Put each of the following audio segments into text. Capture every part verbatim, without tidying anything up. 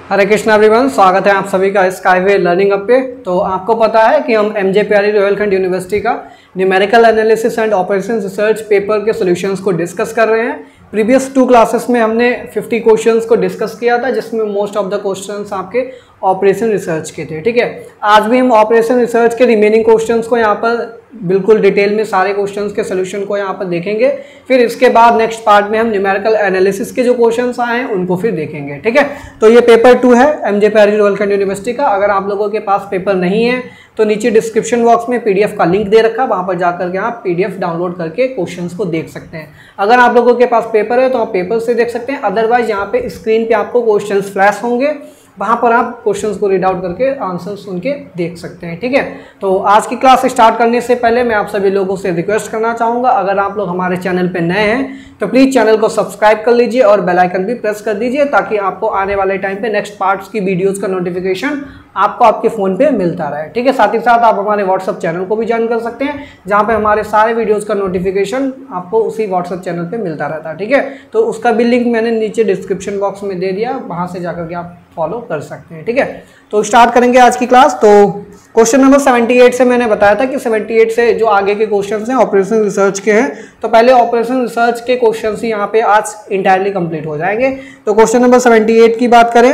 हरे Krishna everyone, स्वागत है आप सभी का स्काईवे लर्निंग अप पे। तो आपको पता है कि हम M J P Rohilkhand university का numerical analysis and operation research paper के सॉल्यूशंस को डिस्कस कर रहे हैं। प्रीवियस टू क्लासेस में हमने फिफ्टी क्वेश्चंस को डिस्कस किया था, जिसमें मोस्ट ऑफ द क्वेश्चंस आपके ऑपरेशन रिसर्च के थे। ठीक है, आज भी हम ऑपरेशन रिसर्च के रिमेनिंग क्वेश्चंस को यहाँ पर बिल्कुल डिटेल में सारे क्वेश्चंस के सोल्यूशन को यहाँ पर देखेंगे। फिर इसके बाद नेक्स्ट पार्ट में हम न्यूमेरिकल एनालिसिस के जो क्वेश्चंस आए हैं उनको फिर देखेंगे। ठीक है, तो ये पेपर टू है M J P Rohilkhand university का। अगर आप लोगों के पास पेपर नहीं है तो नीचे डिस्क्रिप्शन बॉक्स में पीडीएफ का लिंक दे रखा है, वहां पर जाकर के आप पीडीएफ डाउनलोड करके क्वेश्चंस को देख सकते हैं। अगर आप लोगों के पास पेपर है तो आप पेपर से देख सकते हैं, अदरवाइज यहाँ पे स्क्रीन पे आपको क्वेश्चंस फ्लैश होंगे, वहां पर आप क्वेश्चंस को रीड आउट करके आंसर सुन के देख सकते हैं। ठीक है, तो आज की क्लास स्टार्ट करने से पहले मैं आप सभी लोगों से रिक्वेस्ट करना चाहूँगा, अगर आप लोग हमारे चैनल पे नए हैं तो प्लीज़ चैनल को सब्सक्राइब कर लीजिए और बेल आइकन भी प्रेस कर दीजिए, ताकि आपको आने वाले टाइम पे नेक्स्ट पार्ट्स की वीडियोस का नोटिफिकेशन आपको आपके फ़ोन पे मिलता रहे। ठीक है, साथ ही साथ आप हमारे व्हाट्सअप चैनल को भी ज्वाइन कर सकते हैं, जहाँ पे हमारे सारे वीडियोज़ का नोटिफिकेशन आपको उसी व्हाट्सअप चैनल पर मिलता रहता है। ठीक है, तो उसका भी लिंक मैंने नीचे डिस्क्रिप्शन बॉक्स में दे दिया, वहाँ से जाकर के आप फॉलो कर सकते हैं। ठीक है, तो स्टार्ट करेंगे आज की क्लास। तो क्वेश्चन नंबर अठहत्तर से मैंने बताया था कि अठहत्तर से जो आगे के क्वेश्चंस हैं ऑपरेशन रिसर्च के हैं, तो पहले ऑपरेशन रिसर्च के क्वेश्चंस ही यहाँ पे आज इंटायरली कंप्लीट हो जाएंगे। तो क्वेश्चन नंबर अठहत्तर की बात करें,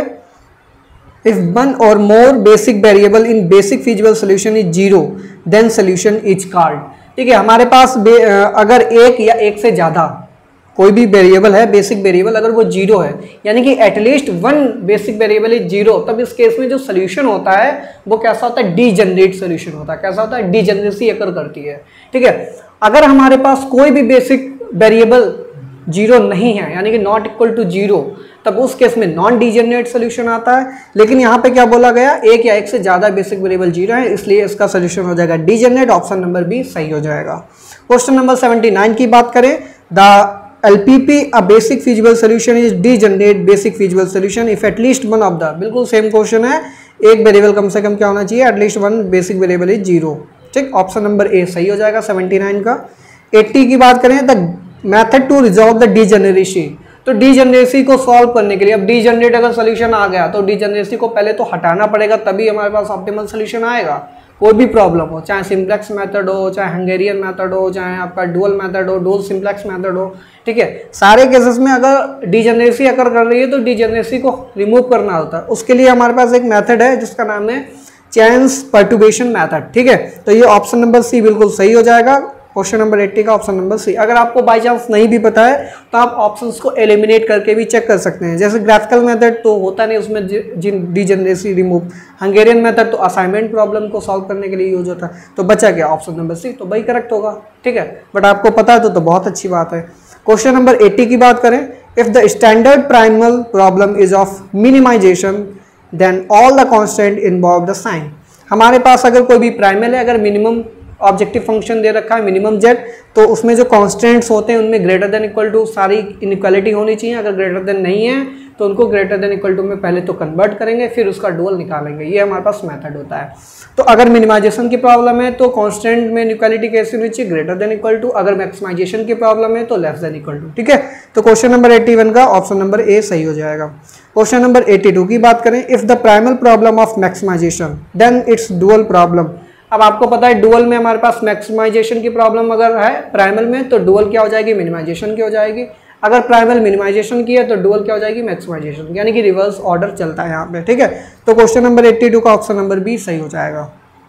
if one or more basic variable in basic feasible solution is zero then solution is called. ठीक है, हमारे पास अगर एक या एक से ज़्यादा कोई भी वेरिएबल है, बेसिक वेरिएबल अगर वो जीरो है, यानी कि at least one basic variable is zero, तब इस केस में जो सोल्यूशन होता है वो कैसा होता है, डीजेनरेट सोल्यूशन होता है। कैसा होता है, डीजेनरेसी अकर करती है। ठीक है, अगर हमारे पास कोई भी बेसिक वेरिएबल जीरो नहीं है, यानी कि नॉट इक्वल टू जीरो, तब उस केस में नॉन डीजेनरेट सोल्यूशन आता है। लेकिन यहाँ पे क्या बोला गया, एक या एक से ज्यादा बेसिक वेरिएबल जीरो है, इसलिए इसका सोल्यूशन हो जाएगा डीजेनरेट। ऑप्शन नंबर बी सही हो जाएगा। क्वेश्चन नंबर उन्यासी की बात करें, the L P P a basic feasible solution is degenerate basic feasible solution if at least one of the, बिल्कुल सेम क्वेश्चन है, एक वेरिएबल कम से कम क्या होना चाहिए, at least one basic variable is zero. ठीक, ऑप्शन नंबर ए सही हो जाएगा उन्यासी का। अस्सी की बात करें, the method to resolve the degeneracy, तो डीजेनरेसी को सॉल्व करने के लिए, अब डीजेनरेट अगर सोल्यूशन आ गया तो डीजेनरेसी को पहले तो हटाना पड़ेगा, तभी हमारे पास ऑप्टिमल सोल्यूशन आएगा। कोई भी प्रॉब्लम हो, चाहे सिंप्लेक्स मेथड हो, चाहे हंगेरियन मेथड हो, चाहे आपका डुअल मेथड हो, डुअल सिंप्लेक्स मेथड हो, ठीक है, सारे केसेस में अगर डीजेनरेसी अकर कर रही है तो डीजेनरेसी को रिमूव करना होता है। उसके लिए हमारे पास एक मेथड है जिसका नाम है चेन्स पर्टुर्बेशन मेथड। ठीक है, तो ये ऑप्शन नंबर सी बिल्कुल सही हो जाएगा। क्वेश्चन नंबर अस्सी का ऑप्शन नंबर सी। अगर आपको बाई चांस नहीं भी पता है तो आप ऑप्शंस को एलिमिनेट करके भी चेक कर सकते हैं। जैसे ग्राफिकल मेथड तो होता नहीं उसमें जिन डीजेनरेसी रिमूव, हंगेरियन मेथड तो असाइनमेंट प्रॉब्लम को सॉल्व करने के लिए यूज होता है। तो बचा क्या, ऑप्शन नंबर सी, तो वही करेक्ट होगा। ठीक है, बट आपको पता है तो, तो बहुत अच्छी बात है। क्वेश्चन नंबर अस्सी की बात करें, if the standard primal problem is of minimization then all the constant involve the sign. हमारे पास अगर कोई भी प्राइमल है, अगर मिनिमम ऑब्जेक्टिव फंक्शन दे रखा है मिनिमम जेड, तो उसमें जो कॉन्स्टेंट्स होते हैं उनमें ग्रेटर देन इक्वल टू सारी इनइक्वालिटी होनी चाहिए। अगर ग्रेटर देन नहीं है तो उनको ग्रेटर देन इक्वल टू में पहले तो कन्वर्ट करेंगे, फिर उसका डुअल निकालेंगे। ये हमारे पास मेथड होता है। तो अगर मिनिमाइजेशन की प्रॉब्लम है तो कॉन्स्टेंट में इनइक्वालिटी कैसी होनी चाहिए, ग्रेटर देन इक्वल टू। अगर मैक्सिमाइजेशन की प्रॉब्लम है तो लेस देन इक्वल टू। ठीक है, तो क्वेश्चन नंबर इक्यासी का ऑप्शन नंबर ए सही हो जाएगा। क्वेश्चन नंबर बयासी की बात करें, if the primal problem of maximization then its dual problem. अब आपको पता है डुअल में हमारे पास मैक्सिमाइजेशन की प्रॉब्लम अगर है प्राइमल में, तो डुअल क्या हो जाएगी, मिनिमाइजेशन की हो जाएगी। अगर प्राइमल मिनिमाइजेशन की है तो डुअल क्या हो जाएगी, मैक्सिमाइजेशन, यानी कि रिवर्स ऑर्डर चलता है यहाँ पे। ठीक है, तो क्वेश्चन नंबर बयासी का ऑप्शन नंबर बी सही हो जाएगा।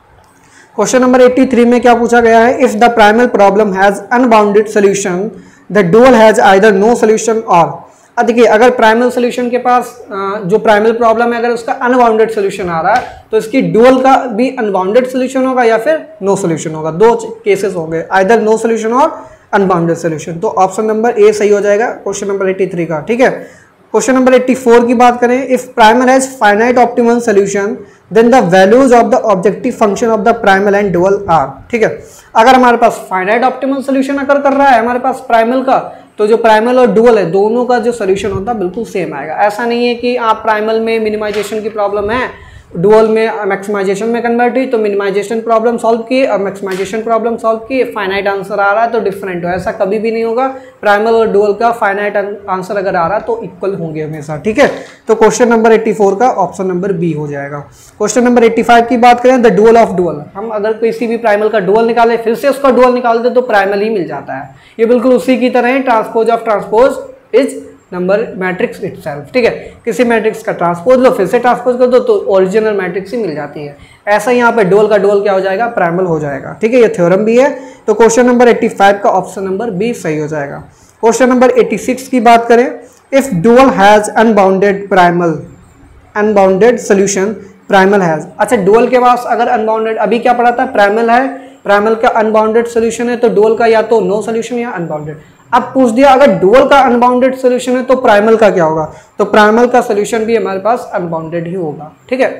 क्वेश्चन नंबर तिरासी में क्या पूछा गया है, if the primal problem has unbounded solution the dual has either no solution or. देखिए, अगर प्राइमल सोल्यूशन के पास जो प्राइमल प्रॉब्लम है अगर उसका अनबाउंडेड सोल्यूशन आ रहा है तो इसकी डुअल का भी अनबाउंडेड सोल्यूशन होगा या फिर नो सोल्यूशन होगा। दो केसेस होंगे, either no solution or unbounded solution. तो ऑप्शन नंबर ए सही हो जाएगा क्वेश्चन नंबर तिरासी का। ठीक है, क्वेश्चन नंबर चौरासी की बात करें, if primal has finite optimal solution then the values of the objective function of the primal and dual are. ठीक है, अगर हमारे पास फाइनाइट ऑप्टिमल सोल्यूशन अगर कर रहा है हमारे पास प्राइमल का, तो जो प्राइमल और डुअल है दोनों का जो सोल्यूशन होता है बिल्कुल सेम आएगा। ऐसा नहीं है कि आप प्राइमल में मिनिमाइजेशन की प्रॉब्लम है, डुअल में मैक्सिमाइजेशन में कन्वर्ट हुई तो मिनिमाइजेशन प्रॉब्लम सॉल्व की और मैक्सिमाइजेशन प्रॉब्लम सॉल्व की, फाइनाइट आंसर आ रहा है तो डिफरेंट हो, ऐसा कभी भी नहीं होगा। प्राइमल और डुअल का फाइनाइट आंसर अगर आ रहा है तो इक्वल होंगे हमेशा, ठीक है। तो क्वेश्चन नंबर चौरासी का ऑप्शन नंबर बी हो जाएगा। क्वेश्चन नंबर पचासी की बात करें, द डुअल ऑफ डुअल, हम अगर किसी भी प्राइमल का डुअल निकाले फिर से उसका डुअल निकाल दे तो प्राइमल ही मिल जाता है। ये बिल्कुल उसी की तरह है, transpose of transpose is number matrix itself, ठीक है। किसी मैट्रिक्स का ट्रांसपोज लो फिर से ट्रांसपोज कर दो तो ओरिजिनल मैट्रिक्स ही मिल जाती है। ऐसा ही यहाँ पे डुअल का डुअल क्या हो जाएगा, प्राइमल हो जाएगा, ठीक है। ये थ्योरम भी है। तो क्वेश्चन नंबर पचासी का ऑप्शन नंबर बी सही हो जाएगा। क्वेश्चन नंबर छियासी की बात करें, if dual has unbounded primal unbounded solution primal has, अच्छा डुअल के पास अगर अनबाउंडेड, अभी क्या पढ़ा था, प्राइमल है, प्राइमल का अनबाउंडेड सोल्यूशन है तो डुअल का या तो नो सोल्यूशन या अनबाउंडेड। अब पूछ दिया अगर डुअल का अनबाउंडेड सोल्यूशन है तो प्राइमल का क्या होगा, तो प्राइमल का सोल्यूशन भी हमारे पास अनबाउंडेड ही होगा, ठीक है,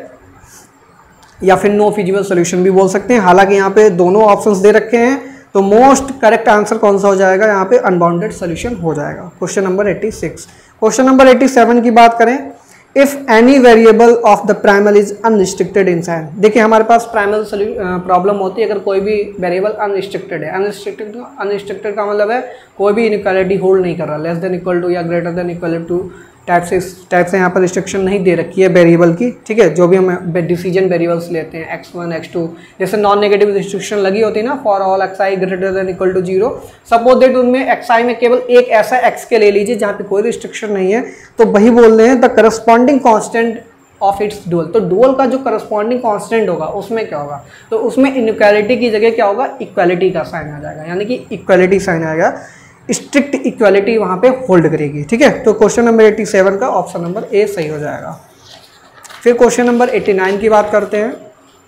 या फिर नो फिजिबल सोल्यूशन भी बोल सकते हैं। हालांकि यहाँ पे दोनों ऑप्शंस दे रखे हैं तो मोस्ट करेक्ट आंसर कौन सा हो जाएगा, यहाँ पे अनबाउंडेड सोल्यूशन हो जाएगा। क्वेश्चन नंबर छियासी। क्वेश्चन नंबर सत्तासी की बात करें, if any variable of the primal is unrestricted inside, देखिए हमारे पास प्राइमल प्रॉब्लम होती है अगर कोई भी वेरिएबल अनरिस्ट्रिक्टेड है। अनरिस्ट्रिक्टेड अनरिस्ट्रिक्टेड का मतलब है कोई भी इनइक्वालिटी होल्ड नहीं कर रहा, लेस देन इक्वल टू या greater than equal to type से, इस टाइप से यहाँ पर रिस्ट्रिक्शन नहीं दे रखी है वेरिएबल की, ठीक है। जो भी हम डिसीजन वेरिएबल्स लेते हैं एक्स वन एक्स टू, जैसे नॉन नेगेटिव रिस्ट्रिक्शन लगी होती है ना, for all X I greater than equal to zero, suppose that उनमें एक्स आई में केवल एक ऐसा एक्स के ले लीजिए जहाँ पे कोई रिस्ट्रिक्शन नहीं है, तो वही बोल रहे हैं the corresponding constant of its dual. तो डुअल का जो करस्पॉन्डिंग कांस्टेंट होगा उसमें क्या होगा, तो उसमें इनइक्वालिटी की जगह क्या होगा, इक्वालिटी का साइन आ जाएगा, यानी कि इक्वालिटी साइन आएगा, स्ट्रिक्ट इक्वालिटी वहां पे होल्ड करेगी, ठीक है। तो क्वेश्चन नंबर सत्तासी का ऑप्शन नंबर ए सही हो जाएगा। फिर क्वेश्चन नंबर नवासी की बात करते हैं,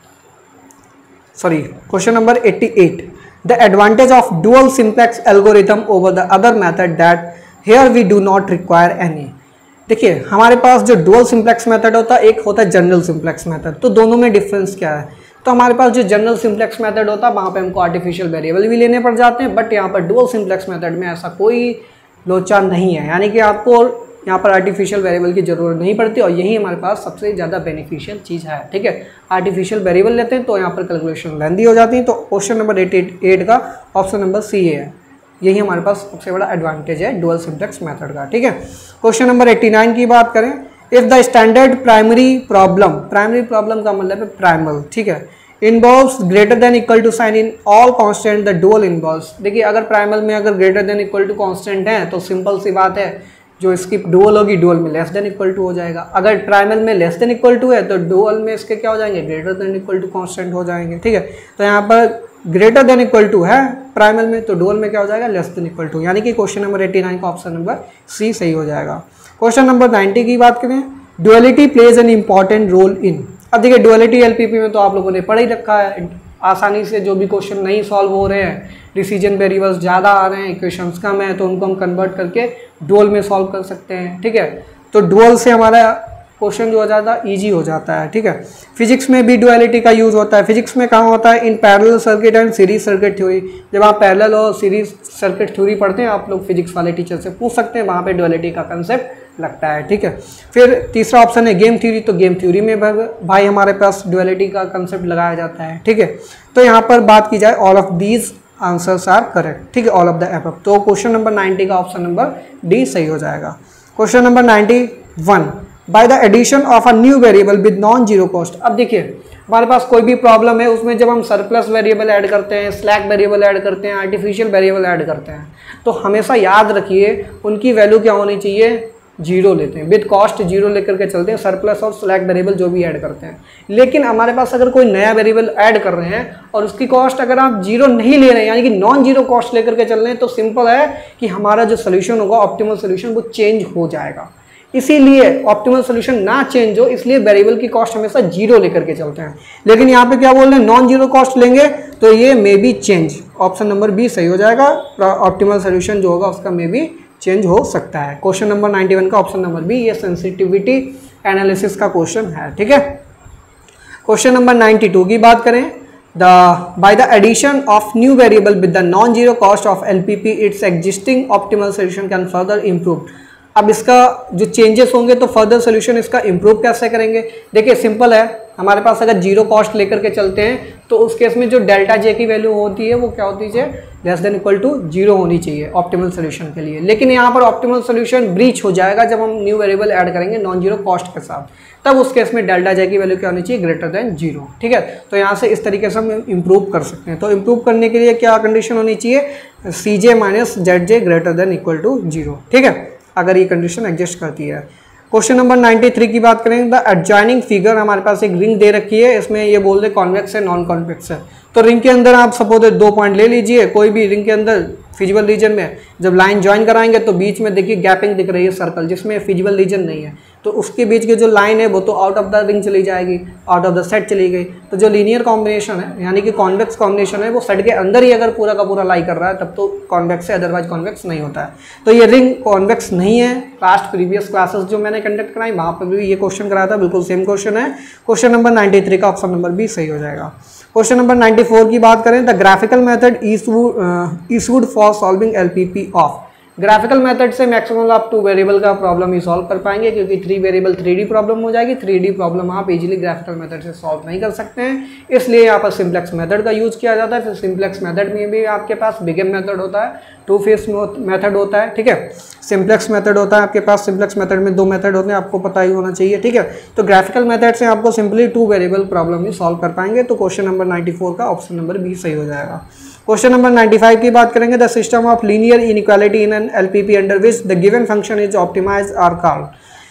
सॉरी क्वेश्चन नंबर अट्ठासी, the advantage of dual simplex algorithm over the other method that here we do not require any. देखिए हमारे पास जो डुअल सिंप्लेक्स मेथड होता है, एक होता है जनरल सिंप्लेक्स मेथड, तो दोनों में डिफरेंस क्या है, तो हमारे पास जो जनरल सिंप्लेक्स मेथड होता है वहाँ पे हमको आर्टिफिशियल वेरिएबल भी लेने पड़ जाते हैं, बट यहाँ पर डुअल सिंप्लेक्स मेथड में ऐसा कोई लोचा नहीं है, यानी कि आपको यहाँ पर आर्टिफिशियल वेरिएबल की जरूरत नहीं पड़ती और यही हमारे पास सबसे ज़्यादा बेनिफिशियल चीज़ है, ठीक है। आर्टिफिशियल वेरिएबल लेते हैं तो यहाँ पर कैलकुलेशन लेंदी हो जाती है, तो क्वेश्चन नंबर अट्ठासी का ऑप्शन नंबर सी है, यही हमारे पास सबसे बड़ा एडवांटेज है डुअल सिंप्लेक्स मेथड का, ठीक है। क्वेश्चन नंबर नवासी की बात करें, if the standard primary problem, primary problem का मतलब है प्राइमल, ठीक है, involves greater than equal to sign in all constant the dual involves. देखिए अगर प्राइमल में अगर greater than equal to constant है तो सिंपल सी बात है, जो इसकी डुअल होगी डुअल में लेस देन इक्वल टू हो जाएगा। अगर प्राइमल में लेस देन इक्वल टू है तो डुअल में इसके क्या हो जाएंगे, greater than equal to constant हो जाएंगे, ठीक है। तो यहाँ पर ग्रेटर देन इक्वल टू है प्राइमल में, तो डुअल में क्या हो जाएगा, लेस देन इक्वल टू, यानी कि क्वेश्चन नंबर नवासी का ऑप्शन नंबर सी सही हो जाएगा। क्वेश्चन नंबर नब्बे की बात करें, duality plays an important role in. अब देखिए डुअलिटी एलपीपी में तो आप लोगों ने पढ़ ही रखा है, आसानी से जो भी क्वेश्चन नहीं सॉल्व हो रहे हैं, डिसीजन वेरिएबल्स ज़्यादा आ रहे हैं, इक्वेशंस कम है, तो उनको हम कन्वर्ट करके डुअल में सॉल्व कर सकते हैं, ठीक है। तो डुअल से हमारा क्वेश्चन जो हो जाता है ईजी हो जाता है, ठीक है। फिजिक्स में भी डुअलिटी का यूज़ होता है। फिजिक्स में कहाँ होता है, in parallel circuit and series circuit theory. जब आप पैरेलल और सीरीज सर्किट थ्योरी पढ़ते हैं, आप लोग फिजिक्स वाले टीचर से पूछ सकते हैं, वहाँ पे डुअलिटी का कंसेप्ट लगता है, ठीक है। फिर तीसरा ऑप्शन है गेम थ्योरी, तो गेम थ्योरी में भाई हमारे पास डुअलिटी का कंसेप्ट लगाया जाता है, ठीक है। तो यहाँ पर बात की जाए, all of these answers are correct, ठीक है, ऑल ऑफ द एबव। तो क्वेश्चन नंबर नब्बे का ऑप्शन नंबर डी सही हो जाएगा। क्वेश्चन नंबर इक्यानवे, by the addition of a new variable with non zero cost. अब देखिए हमारे पास कोई भी प्रॉब्लम है, उसमें जब हम सरप्लस वेरिएबल ऐड करते हैं, स्लैक वेरिएबल ऐड करते हैं, आर्टिफिशियल वेरिएबल ऐड करते हैं, तो हमेशा याद रखिए उनकी वैल्यू क्या होनी चाहिए, जीरो लेते हैं, विद कॉस्ट जीरो लेकर के चलते हैं, सरप्लस और स्लैक वेरिएबल जो भी ऐड करते हैं। लेकिन हमारे पास अगर कोई नया वेरिएबल ऐड कर रहे हैं और उसकी कॉस्ट अगर आप जीरो नहीं ले रहे हैं, यानी कि नॉन जीरो कॉस्ट लेकर के चल रहे हैं, तो सिंपल है कि हमारा जो सोल्यूशन होगा, ऑप्टिमल सोल्यूशन, वो चेंज हो जाएगा। इसीलिए ऑप्टिमल सोल्यूशन ना चेंज हो, इसलिए वेरिएबल की कॉस्ट हमेशा जीरो लेकर के चलते हैं। लेकिन यहाँ पे क्या बोल रहे हैं, नॉन जीरो कॉस्ट लेंगे तो ये may be change, option number B सही हो जाएगा। ऑप्टिमल सोल्यूशन जो होगा उसका मे बी चेंज हो सकता है। क्वेश्चन नंबर इक्यानवे का ऑप्शन नंबर बी, ये सेंसिटिविटी एनालिसिस का क्वेश्चन है, ठीक है। क्वेश्चन नंबर बानवे की बात करें, the by the addition of new variable with the non zero cost of LPP its existing optimal solution can further improve. अब इसका जो चेंजेस होंगे तो फर्दर सोल्यूशन इसका इम्प्रूव कैसे करेंगे। देखिए सिंपल है, हमारे पास अगर जीरो कॉस्ट लेकर के चलते हैं तो उस केस में जो डेल्टा जे की वैल्यू होती है वो क्या होती है, less than equal to zero होनी चाहिए ऑप्टिमल सोल्यूशन के लिए। लेकिन यहाँ पर ऑप्टिमल सोल्यूशन ब्रीच हो जाएगा जब हम न्यू वेरिएबल ऐड करेंगे नॉन जीरो कॉस्ट के साथ, तब उस केस में डेल्टा जे की वैल्यू क्या होनी चाहिए, ग्रेटर देन जीरो। ठीक है, तो यहाँ से इस तरीके से हम इम्प्रूव कर सकते हैं। तो इम्प्रूव करने के लिए क्या कंडीशन होनी चाहिए, C J minus Z J greater than equal to zero. ठीक है, अगर ये कंडीशन एग्जिस्ट करती है। क्वेश्चन नंबर तिरानवे की बात करें, द एडजॉइनिंग फिगर, हमारे पास एक रिंग दे रखी है, इसमें ये बोल दे कॉन्वेक्स है नॉन कॉन्वेक्स है। तो रिंग के अंदर आप सपोज दो पॉइंट ले लीजिए, कोई भी रिंग के अंदर फिजिबल रीजन में जब लाइन ज्वाइन कराएंगे तो बीच में देखिए गैपिंग दिख रही है सर्कल, जिसमें फिजिबल रीजन नहीं है, तो उसके बीच की जो लाइन है वो तो आउट ऑफ द रिंग चली जाएगी, आउट ऑफ द सेट चली गई। तो जो लीनियर कॉम्बिनेशन है यानी कि कॉन्वेक्स कॉम्बिनेशन है वो सेट के अंदर ही अगर पूरा का पूरा लाई कर रहा है तब तो कॉन्वेक्स है, अदरवाइज कॉन्वेक्स नहीं होता है। तो ये रिंग कॉन्वेक्स नहीं है। लास्ट प्रीवियस क्लासेस जो मैंने कंडक्ट कराई वहाँ पर भी ये क्वेश्चन कराया था, बिल्कुल सेम क्वेश्चन है। क्वेश्चन नंबर तिरानवे का ऑप्शन नंबर बी सही हो जाएगा। क्वेश्चन नंबर चौरानवे की बात करें, the graphical method is used for solving LPP of. Graphical method से मैक्सिमम आप टू वेरिएबल का प्रॉब्लम ही सॉल्व कर पाएंगे, क्योंकि three variable three D problem हो जाएगी। थ्री डी प्रॉब्लम आप इजीली ग्राफिकल मेथड से सॉल्व नहीं कर सकते हैं, इसलिए यहाँ पर सिंप्लेक्स मेथड का यूज किया जाता है। फिर सिंप्लेक्स मेथड में भी आपके पास बिगेन मेथड होता है, टू फेस मेथड होता है। ठीक है, सिंप्लेक्स मेथड होता है आपके पास, सिंप्लेक्स मेथड में दो मेथड होते हैं, आपको पता ही होना चाहिए। ठीक है, तो ग्राफिकल मेथड से आपको सिंपली टू वेरिएबल प्रॉब्लम ही सॉल्व कर पाएंगे। तो क्वेश्चन नंबर चौरानवे का ऑप्शन नंबर बी सही हो जाएगा। क्वेश्चन नंबर पचानवे की बात करेंगे, the system of linear inequality in an LPP under which the given function is optimised are called.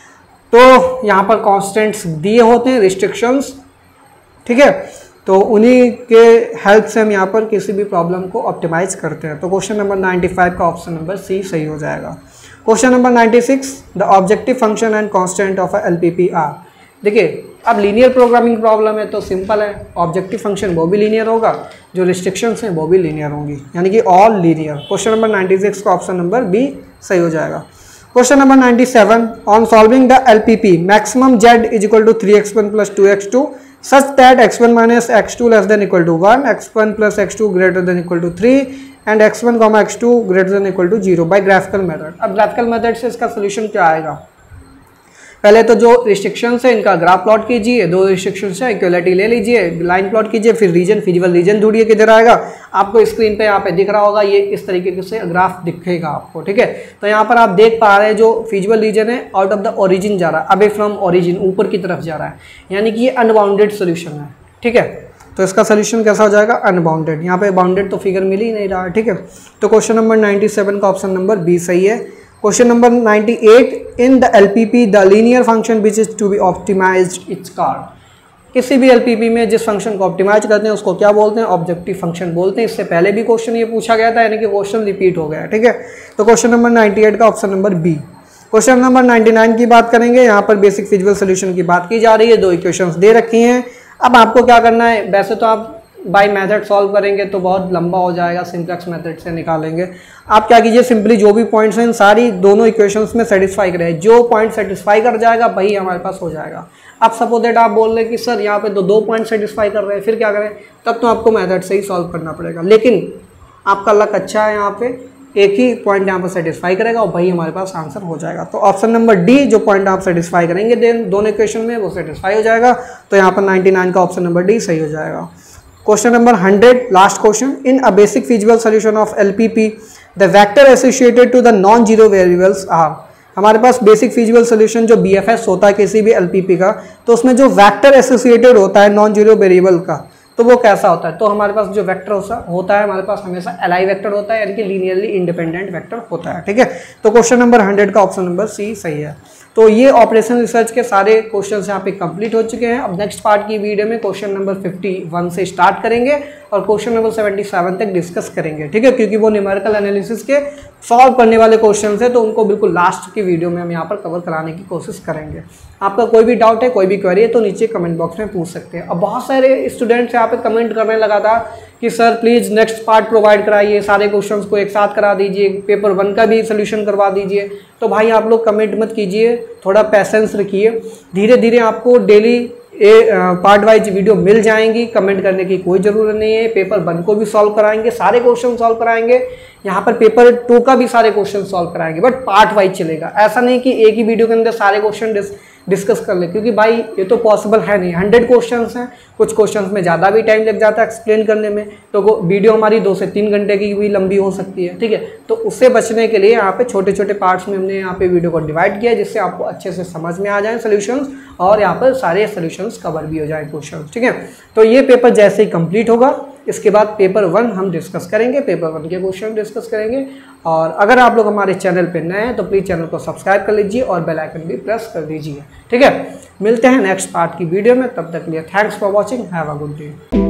तो यहाँ पर कॉन्स्टेंट्स दिए होते हैं, रिस्ट्रिक्शंस। ठीक है, तो उन्हीं के हेल्प से हम यहाँ पर किसी भी प्रॉब्लम को ऑप्टिमाइज करते हैं। तो क्वेश्चन नंबर पचानवे का ऑप्शन नंबर सी सही हो जाएगा। क्वेश्चन नंबर छियानवे, the objective function and constant of a LPP are. देखिए अब लीनियर प्रोग्रामिंग प्रॉब्लम है तो सिंपल है, ऑब्जेक्टिव फंक्शन वो भी लीनियर होगा, जो रिस्ट्रिक्शंस हैं वो भी लीनियर होंगी, यानी कि ऑल लीनियर। क्वेश्चन नंबर छियानवे का ऑप्शन नंबर बी सही हो जाएगा। क्वेश्चन नंबर सत्तानवे, on solving the LPP maximum Z is equal to three X one plus two X two such that x one minus x two less than equal to one, x one plus x two greater than equal to three and x one comma x two greater than equal to zero by graphical method। अब graphical method से इसका solution क्या आएगा, पहले तो जो restrictions है इनका ग्राफ प्लॉट कीजिए, दो रिस्ट्रिक्शंस है इक्वलिटी ले लीजिए, लाइन प्लॉट कीजिए, फिर रीजन फिजिबल रीजन ढूंढिए किधर आएगा। आपको स्क्रीन पे यहाँ पे दिख रहा होगा, ये इस तरीके से ग्राफ दिखेगा आपको। ठीक है, तो यहाँ पर आप देख पा रहे हैं जो फिजिबल रीजन है आउट ऑफ द ओरिजिन जा रहा है, अवे फ्रॉम ओरिजिन ऊपर की तरफ जा रहा है, यानी कि ये अनबाउंडेड सोल्यूशन है। ठीक है, तो इसका सोल्यूशन कैसा हो जाएगा, अनबाउंडेड। यहाँ पे बाउंडेड तो फिगर मिल ही नहीं रहा है। ठीक है, तो क्वेश्चन नंबर सत्तानवे का ऑप्शन नंबर बी सही है। क्वेश्चन नंबर अट्ठानवे, in the LPP the linear function which is to be optimised it's called. किसी भी एलपीपी में जिस फंक्शन को ऑप्टिमाइज करते हैं उसको क्या बोलते हैं, ऑब्जेक्टिव फंक्शन बोलते हैं। इससे पहले भी क्वेश्चन ये पूछा गया था, यानी कि क्वेश्चन रिपीट हो गया। ठीक है, तो क्वेश्चन नंबर अट्ठानवे का option number B. Question number निन्यानवे की बात करेंगे, यहाँ पर बेसिक फिजिकल सोल्यूशन की बात की जा रही है, दो इक्वेशंस दे रखी हैं। अब आपको क्या करना है, वैसे तो आप बाय मेथड सॉल्व करेंगे तो बहुत लंबा हो जाएगा, सिंप्लेक्स मेथड से निकालेंगे। आप क्या कीजिए, सिंपली जो भी पॉइंट्स हैं इन सारी दोनों इक्वेशंस में सेटिस्फाई करें, जो पॉइंट सेटिस्फाई कर जाएगा वही हमारे पास हो जाएगा। आप सपोज दैट आप बोल रहे हैं कि सर यहाँ पे तो दो पॉइंट सेटिस्फाई कर रहे हैं, फिर क्या करें, तब तो आपको मेथड से ही सॉल्व करना पड़ेगा। लेकिन आपका लक अच्छा है, यहाँ पे एक ही पॉइंट यहाँ पर सेटिस्फाई करेगा और वही हमारे पास आंसर हो जाएगा। तो ऑप्शन नंबर डी, जो पॉइंट आप सेटिस्फाई करेंगे देन दोनों इक्वेशन में वो सेटिस्फाई हो जाएगा। तो यहाँ पर निन्यानवे का ऑप्शन नंबर डी सही हो जाएगा। Question number hundred, last question, in a basic feasible solution of LPP the vector associated to the non zero variables are. हमारे पास बेसिक फिजिबल सोल्यूशन जो बीएफएस होता है किसी भी एलपीपी का, तो उसमें जो वेक्टर एसोसिएटेड होता है नॉन जीरो वेरिएबल का, तो वो कैसा होता है। तो हमारे पास जो वेक्टर होता है हमारे पास हमेशा एलआई वेक्टर होता है, यानी कि लीनियरली इंडिपेंडेंट वेक्टर होता है। ठीक है, तो क्वेश्चन नंबर हंड्रेड का ऑप्शन नंबर सी सही है। तो ये ऑपरेशन रिसर्च के सारे क्वेश्चन यहाँ पे कंप्लीट हो चुके हैं। अब नेक्स्ट पार्ट की वीडियो में क्वेश्चन नंबर इक्यावन से स्टार्ट करेंगे और क्वेश्चन नंबर सतहत्तर तक डिस्कस करेंगे। ठीक है, क्योंकि वो न्यूमेरिकल एनालिसिस के सॉल्व करने वाले क्वेश्चन है, तो उनको बिल्कुल लास्ट की वीडियो में हम यहाँ पर कवर कराने की कोशिश करेंगे। आपका कोई भी डाउट है, कोई भी क्वेरी है तो नीचे कमेंट बॉक्स में पूछ सकते हैं। अब बहुत सारे स्टूडेंट्स यहाँ पे कमेंट करने लगा था कि sir please next part provide कराइए, सारे क्वेश्चंस को एक साथ करा दीजिए, पेपर वन का भी सोल्यूशन करवा दीजिए। तो भाई आप लोग कमेंट मत कीजिए, थोड़ा पैसेंस रखिए, धीरे धीरे आपको daily a part wise video मिल जाएंगी, कमेंट करने की कोई ज़रूरत नहीं है। पेपर वन को भी सॉल्व कराएंगे, सारे क्वेश्चन सॉल्व कराएंगे, यहाँ पर पेपर टू का भी सारे क्वेश्चन सॉल्व कराएंगे, बट पार्ट वाइज चलेगा। ऐसा नहीं कि एक ही वीडियो के अंदर सारे क्वेश्चन डिस, डिस्कस कर ले, क्योंकि भाई ये तो पॉसिबल है नहीं। हंड्रेड क्वेश्चंस हैं, कुछ क्वेश्चंस में ज़्यादा भी टाइम लग जाता है एक्सप्लेन करने में, तो वो वीडियो हमारी दो से तीन घंटे की भी लंबी हो सकती है, ठीक है। तो उससे बचने के लिए यहाँ पे छोटे छोटे पार्ट्स में हमने यहाँ पे वीडियो को डिवाइड किया है, जिससे आपको अच्छे से समझ में आ जाए सोल्यूशंस, और यहाँ पर सारे सोल्यूशंस कवर भी हो जाए क्वेश्चन, ठीक है। तो ये पेपर जैसे ही कंप्लीट होगा, इसके बाद पेपर वन हम डिस्कस करेंगे, पेपर वन के क्वेश्चन डिस्कस करेंगे। और अगर आप लोग हमारे चैनल पे नए हैं तो प्लीज़ चैनल को सब्सक्राइब कर लीजिए और बेल आइकन भी प्रेस कर दीजिए, ठीक है। मिलते हैं नेक्स्ट पार्ट की वीडियो में, तब तक के लिए thanks for watching, have a good day.